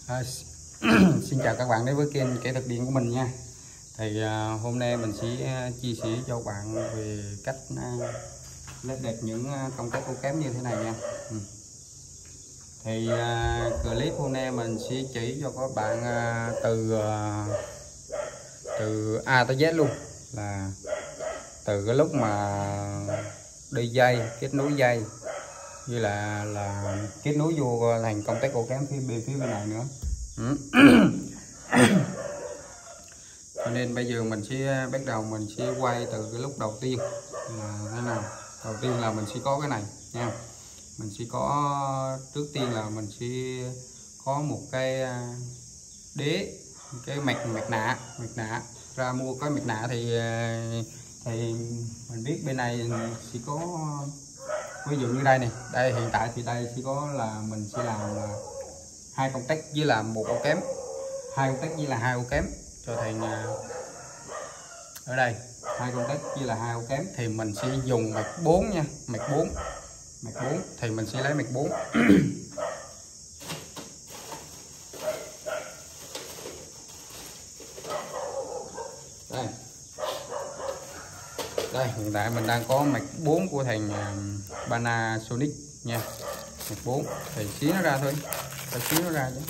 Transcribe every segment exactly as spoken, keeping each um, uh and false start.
À, xin chào các bạn đến với kênh Kỹ thuật điện của mình nha. Thì à, hôm nay mình sẽ chia sẻ cho các bạn về cách à, lắp đặt những công tắc ổ cắm như thế này nha. Ừ. Thì à, clip hôm nay mình sẽ chỉ cho các bạn à, từ à, từ A tới Z luôn, là từ cái lúc mà đi dây, kết nối dây, như là là kết nối vô thành công tắc ổ cắm phía bên phía bên này nữa. Ừ. Cho nên bây giờ mình sẽ bắt đầu mình sẽ quay từ cái lúc đầu tiên là thế nào. Đầu tiên là mình sẽ có cái này nha. Mình sẽ có, trước tiên là mình sẽ có một cái đế, cái mạch mạch nạ mạch nạ ra mua cái mạch nạ thì thì mình biết bên này sẽ có, ví dụ như đây này, đây hiện tại thì đây chỉ có là mình sẽ làm là hai công tắc với là một ổ kém, hai công tắc với là hai ổ kém cho thành ở đây hai công tắc với là hai ổ kém, thì mình sẽ dùng mạch bốn nha, mạch bốn mạch bốn thì mình sẽ lấy mạch bốn. Đây đây hiện tại mình đang có mạch bốn của thành Panasonic nha, mạch bốn thì xí nó ra thôi, phải xí nó ra chứ.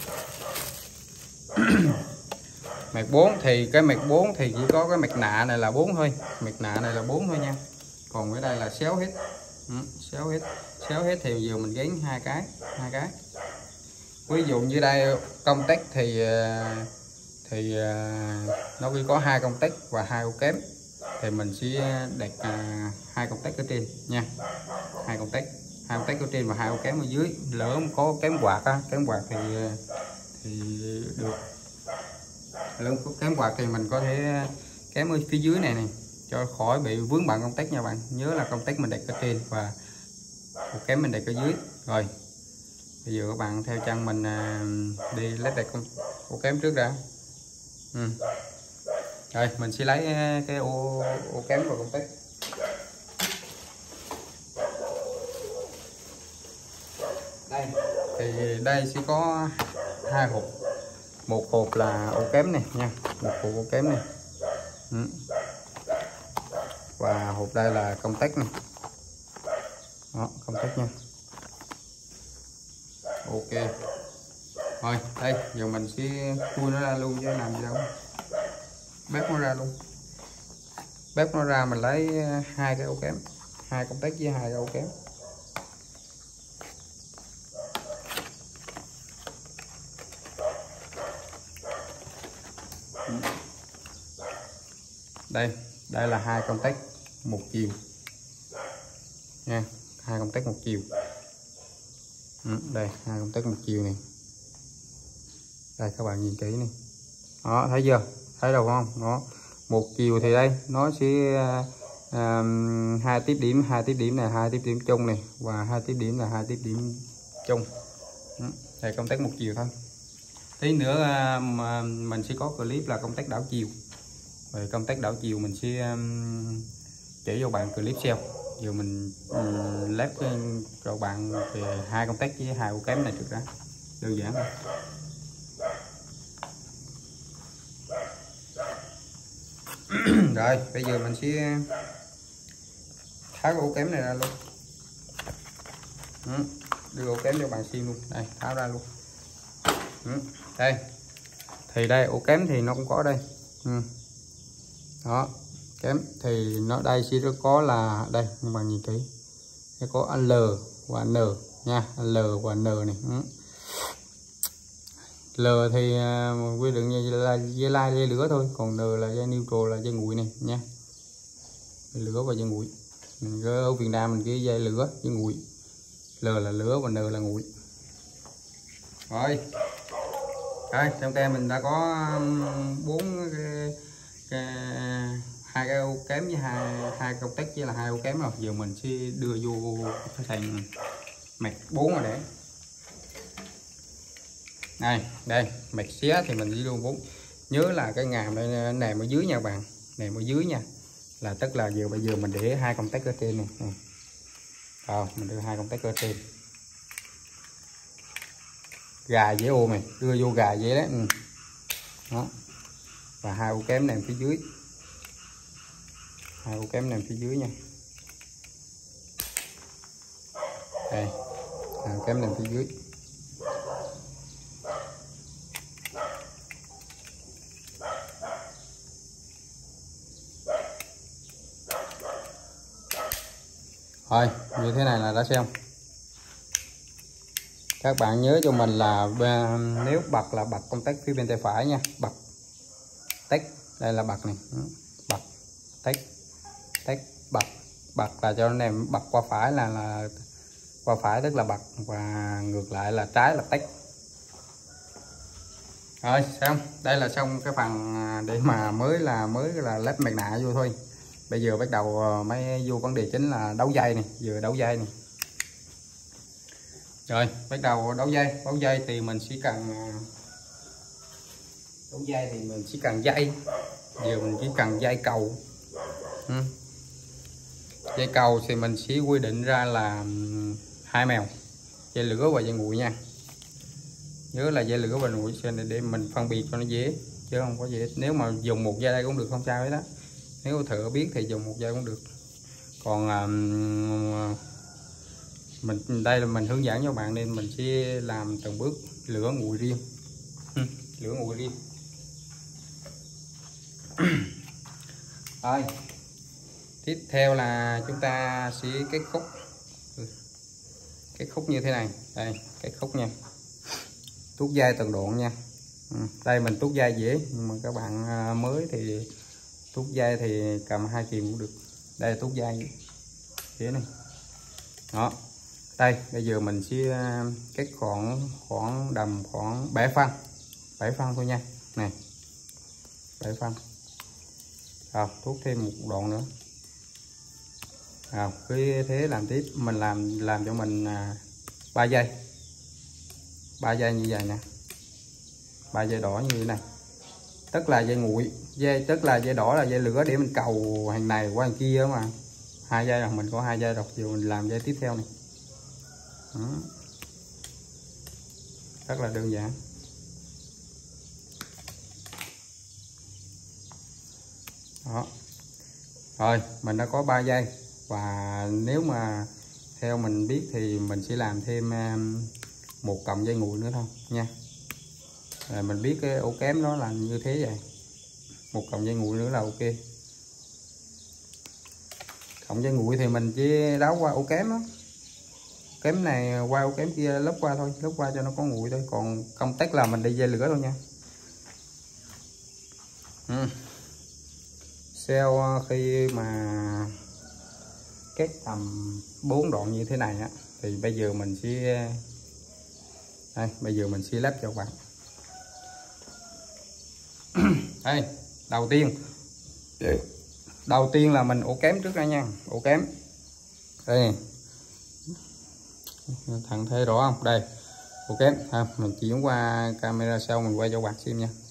Mạch bốn thì cái mạch bốn thì chỉ có cái mạch nạ này là bốn thôi, mạch nạ này là bốn thôi nha, còn cái đây là xéo hết. Ừ, xéo hết xéo hết thì giờ mình gắn hai cái hai cái ví dụ như đây công tắc thì thì nó chỉ có hai công tắc và hai ổ kém, thì mình sẽ đặt hai công tắc ở trên nha, hai công tắc hai công tắc ở trên và hai ổ kém ở dưới. Lỡ có kém quạt á, kém quạt thì thì được, lỡ có kém quạt thì mình có thể kém ở phía dưới này này cho khỏi bị vướng bận công tắc nha bạn. Nhớ là công tắc mình đặt ở trên và ổ kém mình đặt ở dưới. Rồi bây giờ các bạn theo chân mình đi lắp đặt ổ kém trước đã. Ừ. Rồi mình sẽ lấy cái ô ô kém vào công tắc. Đây thì đây sẽ có hai hộp, một hộp là ổ kém này nha, một hộp ổ kém này. Ừ. Và hộp đây là công tắc này. Đó, công tắc nha. Ok. Rồi đây giờ mình sẽ khui nó ra luôn chứ làm gì đâu, bếp nó ra luôn, bếp nó ra mình lấy hai cái ổ kém, hai công tắc với hai cái ổ kém. Đây đây là hai công tắc một chiều nha, hai công tắc một chiều. Ừ, đây hai công tắc một chiều này, đây các bạn nhìn kỹ này, đó thấy chưa, thấy đâu không, nó một chiều thì đây nó sẽ uh, hai tiếp điểm, hai tiếp điểm này, hai tiếp điểm chung này, và hai tiếp điểm là hai tiếp điểm chung. Ừ, đây công tắc một chiều thôi. Tí nữa uh, mà mình sẽ có clip là công tắc đảo chiều, về công tắc đảo chiều mình sẽ um, chỉ cho bạn clip sau. Giờ mình um, lắp cho bạn về hai công tắc với hai ổ kém này trước đã, đơn giản thôi. Rồi bây giờ mình sẽ tháo cái ổ kém này ra luôn. Ừ, đưa ổ kém cho bạn xem luôn, đây tháo ra luôn. Ừ, đây thì đây ổ kém thì nó cũng có đây. Ừ. Đó kém thì nó đây sẽ có là đây, các bạn nhìn kỹ, nó có L và N nha, L và N này. Ừ. L thì uh, quy định như là dây lai dây lửa thôi, còn N là dây neutral là dây nguội này nha, dây lửa và dây nguội. Mình ở Việt Nam mình cái dây lửa dây nguội, L là lửa và N là nguội. Rồi đây trong tay mình đã có bốn cái, cái hai cái ô kém với hai hai công tắc với là hai ô kém rồi. Giờ mình sẽ đưa vô cái thành mạch bốn rồi. Để này đây mạch xé thì mình đi luôn bốn, nhớ là cái ngàm đây nằm ở dưới nha bạn, nằm ở dưới nha, là tức là giờ bây giờ mình để hai công tắc ở trên này, này. Rồi mình đưa hai công tắc ở trên, gà dễ ôm này, đưa vô gà dễ đấy. Ừ. Đó. Và hai ổ kém nằm phía dưới, hai ổ kém nằm phía dưới nha. Đây, hai ổ kém nằm phía dưới. Rồi, như thế này là đã xong. Các bạn nhớ cho mình là nếu bật là bật công tắc phía bên tay phải nha, bật tách, đây là bật này, bật tách, tách bật, bật là cho anh em bật qua phải là là qua phải tức là bật, và ngược lại là trái là tách. Rồi xong, đây là xong cái phần để mà mới là mới là lắp mặt nạ vô thôi. Bây giờ bắt đầu mới vô vấn đề chính là đấu dây này, vừa đấu dây này. Rồi bắt đầu đấu dây, đấu dây thì mình chỉ cần đấu dây thì mình chỉ cần dây, giờ mình chỉ cần dây cầu. Ừ. Dây cầu thì mình sẽ quy định ra là hai mèo, dây lửa và dây nguội nha. Nhớ là dây lửa và nguội để mình phân biệt cho nó dễ, chứ không có dễ. Nếu mà dùng một dây đây cũng được, không sao hết đó. Nếu thợ biết thì dùng một dây cũng được. Còn um, mình đây là mình hướng dẫn cho bạn nên mình sẽ làm từng bước lửa nguội riêng. Ừ, lửa nguội riêng. Rồi tiếp theo là chúng ta sẽ cái khúc, cái khúc như thế này, đây cái khúc nha, tuốt dây từng đoạn nha. Ừ, đây mình tuốt dây dễ, nhưng mà các bạn mới thì tuốt dây thì cầm hai kìm cũng được. Đây là tuốt dây thế này. Đó, đây bây giờ mình sẽ cắt khoảng khoảng đầm khoảng bảy phân, bảy phân thôi nha. Này bảy phân. Rồi tuốt thêm một đoạn nữa. Rồi cứ thế làm tiếp, mình làm làm cho mình ba giây, ba giây như vậy nè, ba dây đỏ như thế này, tức là dây nguội, dây tức là dây đỏ là dây lửa để mình cầu hàng này qua hàng kia mà. Hai dây là mình có hai dây rồi, giờ mình làm dây tiếp theo này. Đó. Rất là đơn giản. Đó. Rồi mình đã có ba dây, và nếu mà theo mình biết thì mình sẽ làm thêm một cọng dây nguội nữa thôi nha. Rồi mình biết cái ổ kém nó là như thế vậy, một cọng dây nguội nữa là ok. Cọng dây nguội thì mình chỉ đáo qua ổ kém đó, kém này qua ổ kém kia lớp qua thôi, lớp qua cho nó có nguội thôi. Còn công tắc là mình đi dây lửa thôi nha. Ừ. Sau khi mà kết tầm bốn đoạn như thế này á, thì bây giờ mình sẽ đây, bây giờ mình sẽ lắp cho các bạn. Đây, đầu tiên đầu tiên là mình ổ kém trước ra nha, ổ kém đây, thằng thấy rõ không? Đây ổ kém ha, mình chuyển qua camera sau mình quay cho bạn xem nha.